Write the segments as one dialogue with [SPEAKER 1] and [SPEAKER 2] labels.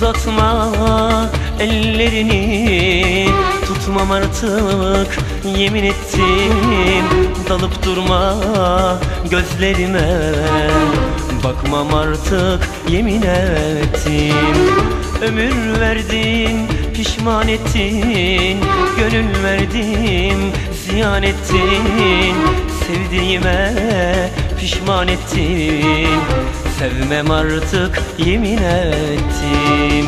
[SPEAKER 1] Uzatma ellerini, tutmam artık yemin ettim. Dalıp durma gözlerime, bakmam artık yemin ettim. Ömür verdin, pişman ettin, gönül verdim, ziyan ettin. Sevdiğime pişman ettin, sevmem artık yemin ettim.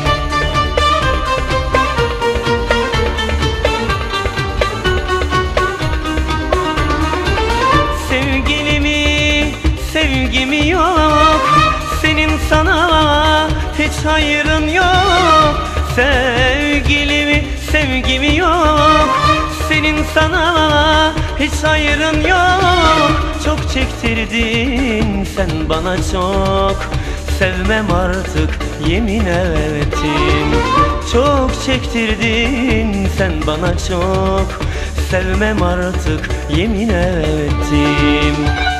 [SPEAKER 1] Sevgimi yok, senin sana hiç hayrın yok. Sevgimi yok, senin sana hiç hayrın yok. Çok çektirdin sen bana çok, sevmem artık yemin ettim. Çok çektirdin sen bana çok, sevmem artık yemin ettim.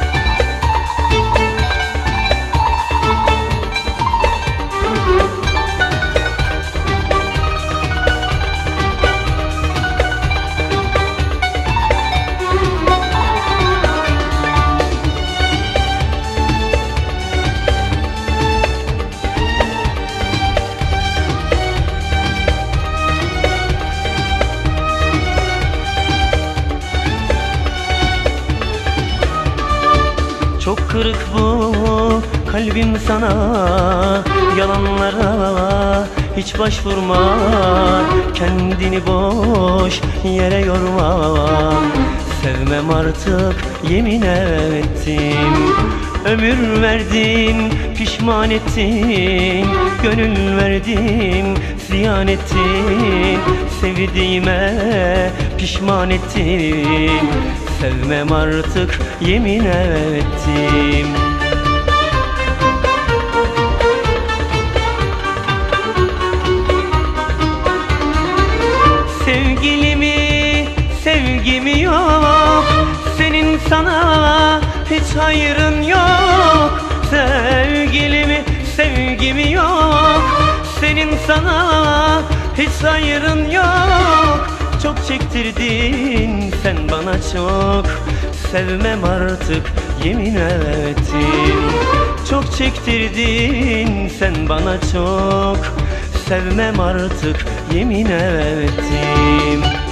[SPEAKER 1] Çok kırık bu kalbim sana, yalanlara hiç başvurma. Kendini boş yere yorma, sevmem artık yemin ettim. Ömür verdin, pişman ettin, gönül verdim, ziyan ettin. Sevdiğime pişman ettin, sevmem artık yemin ettim. Sevgimi yok, senin sana hiç hayrın yok. Sevgimi yok, senin sana hiç hayrın yok. Çok çektirdin sen bana çok, sevmem artık yemin ettim. Çok çektirdin sen bana çok, sevmem artık yemin ettim.